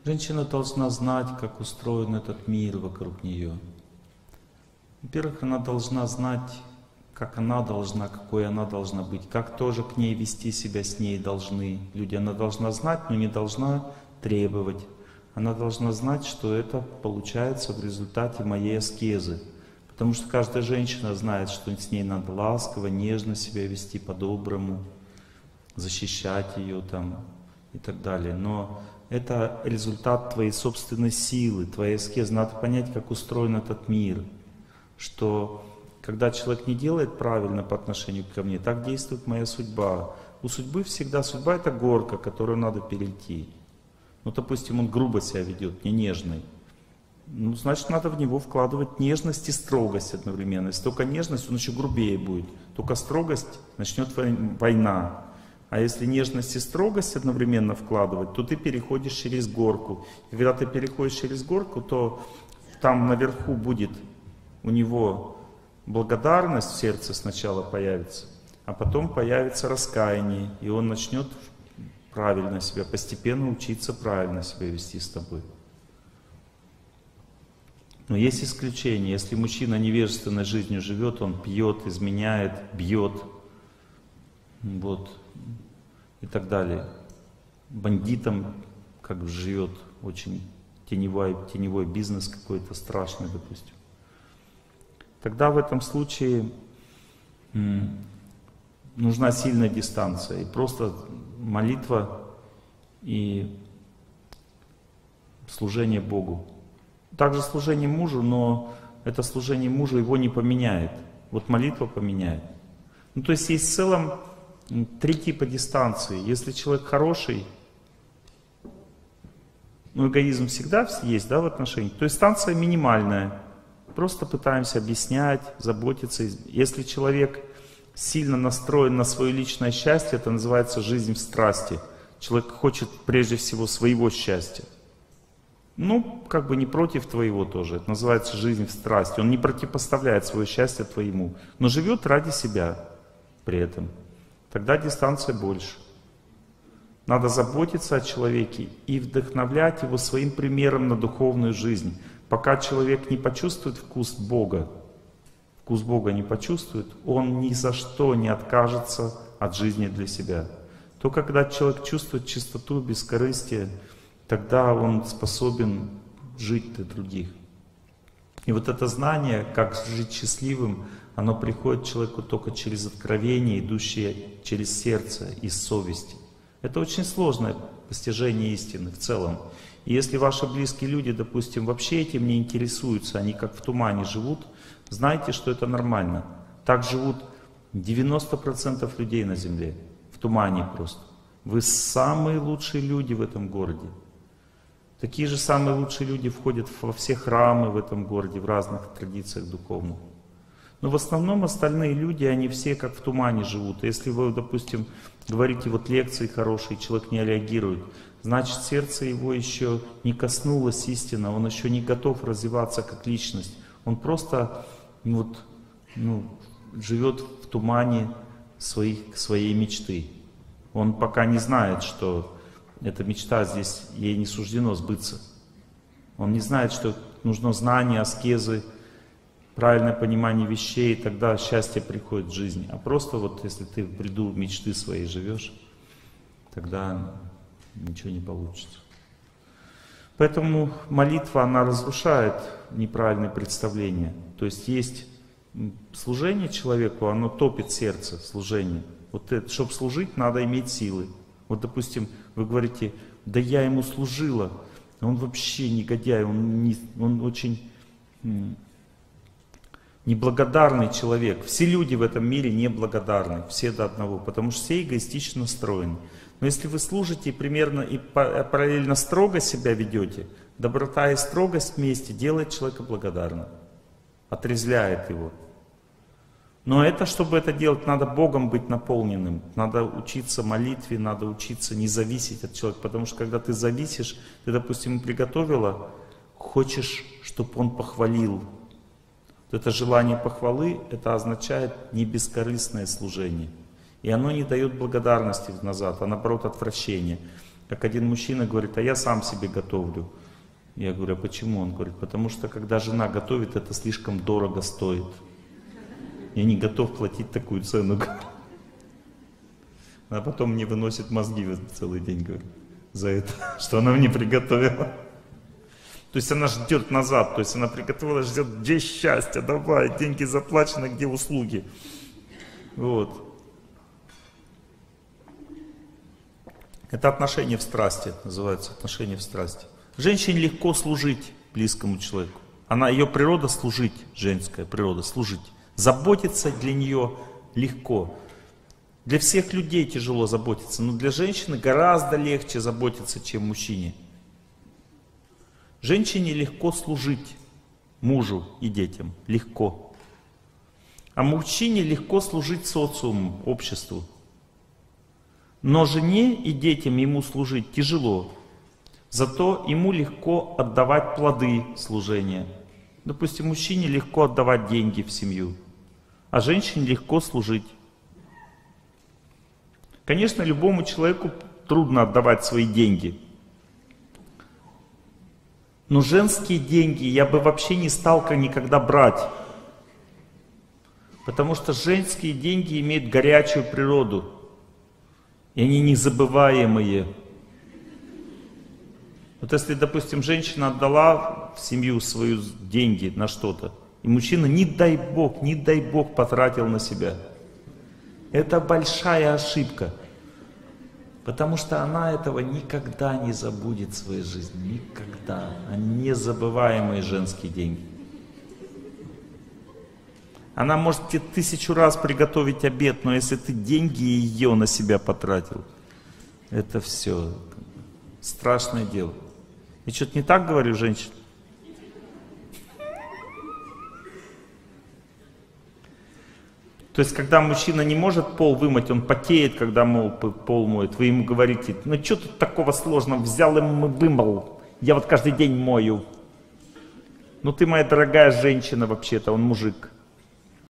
Женщина должна знать, как устроен этот мир вокруг нее. Во-первых, она должна знать, как она должна, какой она должна быть, как тоже к ней вести себя с ней должны люди. Она должна знать, но не должна требовать. Она должна знать, что это получается в результате моей аскезы. Потому что каждая женщина знает, что с ней надо ласково, нежно себя вести, по-доброму, защищать ее там и так далее. Но это результат твоей собственной силы, твоей аскезы. Надо понять, как устроен этот мир. Что когда человек не делает правильно по отношению ко мне, так действует моя судьба. У судьбы всегда судьба — это горка, которую надо перейти. Ну, допустим, он грубо себя ведет, не нежный. Ну, значит, надо в него вкладывать нежность и строгость одновременно. Если только нежность, он еще грубее будет. Только строгость, начнет война. А если нежность и строгость одновременно вкладывать, то ты переходишь через горку. И когда ты переходишь через горку, то там наверху будет у него благодарность в сердце сначала появится, а потом появится раскаяние, и он начнет правильно себя, постепенно учиться правильно себя вести с тобой. Но есть исключения. Если мужчина невежественной жизнью живет, он пьет, изменяет, бьет, вот, и так далее. Бандитом как живет, очень теневой бизнес какой-то страшный, допустим. Тогда в этом случае нужна сильная дистанция. И просто молитва и служение Богу. Также служение мужу, но это служение мужу его не поменяет. Вот молитва поменяет. Ну, то есть есть в целом 3 типа дистанции. Если человек хороший, ну, эгоизм всегда есть, да, в отношениях, то дистанция минимальная. Просто пытаемся объяснять, заботиться. Если человек сильно настроен на свое личное счастье, это называется жизнь в страсти. Человек хочет прежде всего своего счастья. Ну, как бы не против твоего тоже. Это называется жизнь в страсти. Он не противопоставляет свое счастье твоему, но живет ради себя при этом. Тогда дистанция больше. Надо заботиться о человеке и вдохновлять его своим примером на духовную жизнь. Пока человек не почувствует вкус Бога не почувствует, он ни за что не откажется от жизни для себя. То, когда человек чувствует чистоту, бескорыстие, тогда он способен жить для других. И вот это знание, как жить счастливым, оно приходит человеку только через откровение, идущее через сердце, из совести. Это очень сложное постижение истины в целом. И если ваши близкие люди, допустим, вообще этим не интересуются, они как в тумане живут, знайте, что это нормально. Так живут 90% людей на земле, в тумане просто. Вы самые лучшие люди в этом городе. Такие же самые лучшие люди входят во все храмы в этом городе, в разных традициях духовных. Но в основном остальные люди, они все как в тумане живут. Если вы, допустим, говорите вот лекции хорошие, человек не реагирует, значит сердце его еще не коснулось истины, он еще не готов развиваться как личность. Он просто живет в тумане своей мечты. Он пока не знает, что эта мечта здесь, ей не суждено сбыться. Он не знает, что нужно знание, аскезы, правильное понимание вещей, и тогда счастье приходит в жизнь. А просто вот если ты в бреду мечты своей живешь, тогда ничего не получится. Поэтому молитва, она разрушает неправильные представления. То есть есть служение человеку, оно топит сердце, служение. Вот это, чтобы служить, надо иметь силы. Вот, допустим, вы говорите, да я ему служила, он вообще негодяй, он очень неблагодарный человек. Все люди в этом мире неблагодарны, все до одного, потому что все эгоистично настроены. Но если вы служите примерно и параллельно строго себя ведете, доброта и строгость вместе делает человека благодарным, отрезвляет его. Но это, чтобы это делать, надо Богом быть наполненным, надо учиться молитве, надо учиться не зависеть от человека, потому что когда ты зависишь, ты, допустим, приготовила, хочешь, чтобы он похвалил. Это желание похвалы, это означает не бескорыстное служение. И оно не дает благодарности назад, а наоборот отвращение. Как один мужчина говорит, а я сам себе готовлю. Я говорю, а почему? Он говорит, потому что когда жена готовит, это слишком дорого стоит. Я не готов платить такую цену. Она потом мне выносит мозги целый день, говорит, за это, что она мне приготовила. То есть она ждет назад, то есть она приготовила, ждет, где счастье, давай, деньги заплачены, где услуги. Вот. Это отношения в страсти, называется отношения в страсти. Женщине легко служить близкому человеку. Ее природа служить, женская природа служить. Заботиться для нее легко. Для всех людей тяжело заботиться, но для женщины гораздо легче заботиться, чем мужчине. Женщине легко служить мужу и детям, легко. А мужчине легко служить социуму, обществу. Но жене и детям ему служить тяжело. Зато ему легко отдавать плоды служения. Допустим, мужчине легко отдавать деньги в семью, а женщине легко служить. Конечно, любому человеку трудно отдавать свои деньги. Но женские деньги я бы вообще не стал никогда брать. Потому что женские деньги имеют горячую природу. И они незабываемые. Вот если, допустим, женщина отдала в семью свою деньги на что-то, и мужчина, не дай Бог, потратил на себя. Это большая ошибка. Потому что она этого никогда не забудет в своей жизни. Никогда. Они незабываемые женские деньги. Она может тебе 1000 раз приготовить обед, но если ты деньги ее на себя потратил, это все страшное дело. Я что-то не так говорю, женщина? То есть, когда мужчина не может пол вымыть, он потеет, когда, мол, пол моет. Вы ему говорите, ну что тут такого сложного, взял и вымыл, я вот каждый день мою. Ну ты, моя дорогая женщина, вообще-то, он мужик.